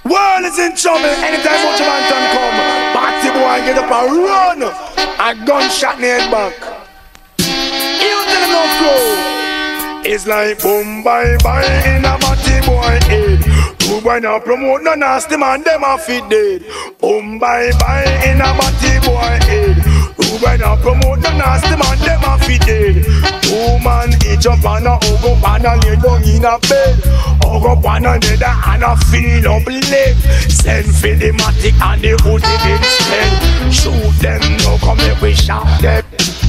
World is in trouble. Anytime Buju Banton come, party boy get up and run. A gunshot in the head back. You tell them no crow. It's like boom bye bye in a batty boy head. Two boy now promote no nasty man, them a fit dead. Boom bye bye in a batty boy head. Two boy now promote no nasty man, them a fit dead. Two man each up and a hug up and a lay down in a bed. Hug up one another and a feel up leg. Send for the matic and the hoodie instead. Shoot them now, come here we shot them.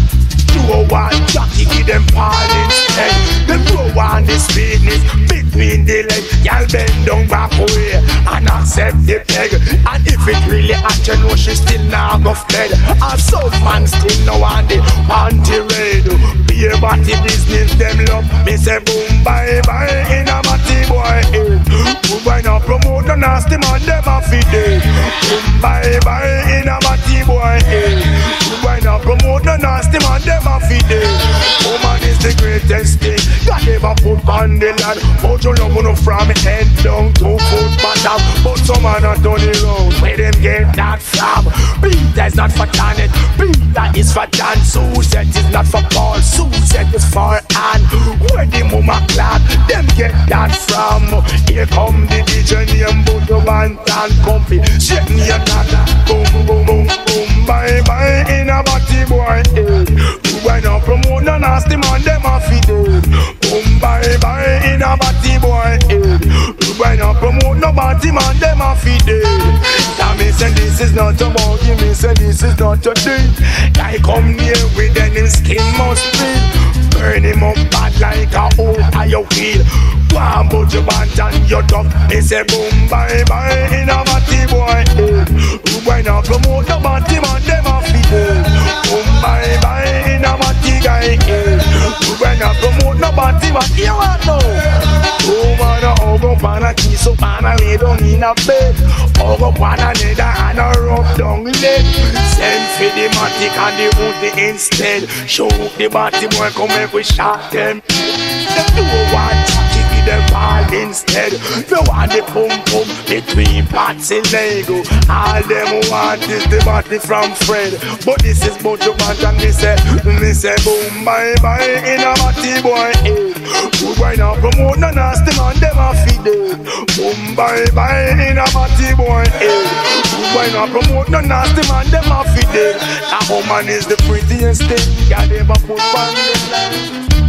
Do one jockey, give them Paul instead. Them do one the speedness between the legs. Y'all bend down back away and accept the peg. And if it really hot, you know she still not go fed. And some man still no want the panty red. Be a body business, them love. Me say boom bye bye in a body boy head. Boom bye now promote the nasty man, them a feed it. Boom bye bye in a body boy head. Boom bye now promote the nasty man, them a feed it. Woman is the greatest thing God ever put on the land. But you love no from head down to foot bottom. But some man a turn it round. Where them get that from? Peter is not for Janet, Peter is for John. Susan is not for Paul, Susan is for Anne. Where the mama clap, them get that from? Here come the DJ name Buju Banton Comfy. Shake me a nada, boom boom boom boom. Bye bye in a body boy head. Why not promote no nasty man, them a feed it. Boom bye bye in a body boy head. Why not promote no body man, them a feed it. Tell me say this is not a monkey, me say this is not a thing. I come near with them, him skin must bleed. Burn him up bad like a old tire wheel. One Buju Banton, you tough. Me say boom bye bye in a body boy head. Why not promote no body man, them a feed it. Boom bye bye in a body guy head. Why not promote no body man, you want know? Oh man, hug up and a kiss up and a lay down in a bed. Hug up one another and a rub down leg. Send for the matic and the hoodie instead. Show the body boy, come make we shot them. Them do one jockey, give them ball instead. They want the pum pum between parts in Lego. All them want is the body from Fred. But this is Buju Banton, me say boom bye bye in a body boy head. Good boy now promote no nasty man, them a feed it. Boom bye bye in a body boy head. Good boy now promote no nasty man, them a feed it. A woman is the prettiest thing God ever put on the land.